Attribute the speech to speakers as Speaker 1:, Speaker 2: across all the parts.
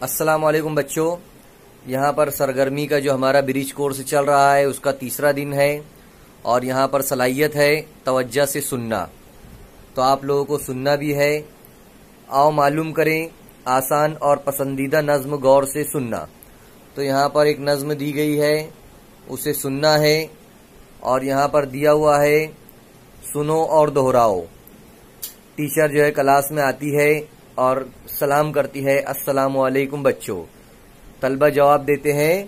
Speaker 1: अस्सलाम वालेकुम बच्चों, यहाँ पर सरगर्मी का जो हमारा ब्रिज कोर्स चल रहा है उसका तीसरा दिन है और यहाँ पर सलाहियत है तवज्जो से सुनना। तो आप लोगों को सुनना भी है। आओ मालूम करें आसान और पसंदीदा नज़्म गौर से सुनना। तो यहाँ पर एक नज़्म दी गई है, उसे सुनना है और यहाँ पर दिया हुआ है सुनो और दोहराओ। टीचर जो है क्लास में आती है और सलाम करती है, अस्सलामु अलैकुम बच्चों। तलबा जवाब देते हैं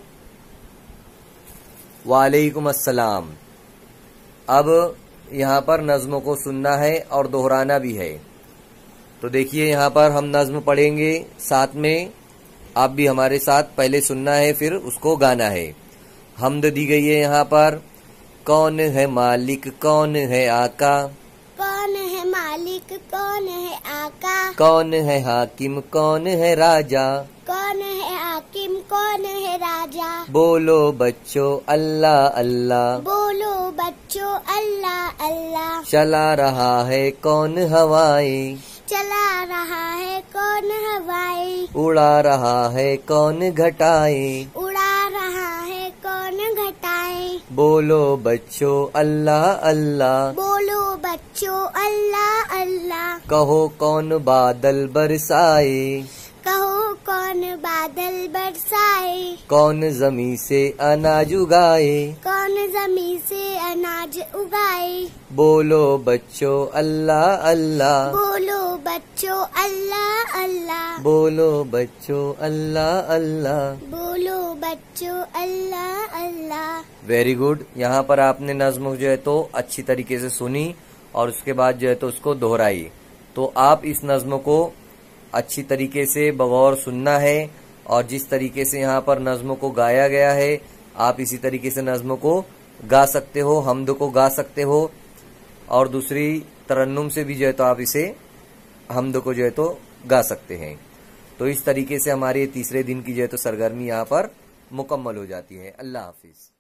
Speaker 1: वालेकुम अस्सलाम। अब यहाँ पर नज़्मों को सुनना है और दोहराना भी है। तो देखिए यहाँ पर हम नज़्म पढ़ेंगे साथ में, आप भी हमारे साथ पहले सुनना है फिर उसको गाना है। हम्द दी गई है यहाँ पर। कौन है मालिक कौन है आका,
Speaker 2: कौन है मालिक कौन है आका,
Speaker 1: कौन है हाकिम कौन है राजा,
Speaker 2: कौन है हाकिम कौन है राजा।
Speaker 1: बोलो बच्चों अल्लाह अल्लाह,
Speaker 2: बोलो बच्चों अल्लाह अल्लाह।
Speaker 1: चला रहा है कौन हवाएं,
Speaker 2: चला रहा है कौन हवाएं,
Speaker 1: उड़ा रहा है कौन घटाएं,
Speaker 2: उड़ा रहा है कौन घटाएं।
Speaker 1: बोलो बच्चों अल्लाह अल्लाह,
Speaker 2: बोलो बच्चों अल्लाह अल्लाह।
Speaker 1: कहो कौन बादल बरसाए,
Speaker 2: कहो कौन बादल बरसाए,
Speaker 1: कौन जमी से अनाज उगाए,
Speaker 2: कौन जमीन से अनाज उगाए।
Speaker 1: बोलो बच्चों अल्लाह अल्लाह,
Speaker 2: बोलो बच्चों अल्लाह अल्लाह,
Speaker 1: बोलो बच्चों अल्लाह अल्लाह।
Speaker 2: बोलो बच्चों अल्लाह अल्लाह।
Speaker 1: Very good. यहाँ पर आपने नज़्म जो है तो अच्छी तरीके से सुनी और उसके बाद जो है तो उसको दोहराई। तो आप इस नज़्म को अच्छी तरीके से बगौर सुनना है और जिस तरीके से यहाँ पर नज़्म को गाया गया है आप इसी तरीके से नज़्म को गा सकते हो, हम्द को गा सकते हो और दूसरी तरन्नुम से भी जो है तो आप इसे हम्द को जो है तो गा सकते हैं। तो इस तरीके से हमारे तीसरे दिन की जो है तो सरगर्मी यहाँ पर मुकम्मल हो जाती है। अल्लाह हाफिज।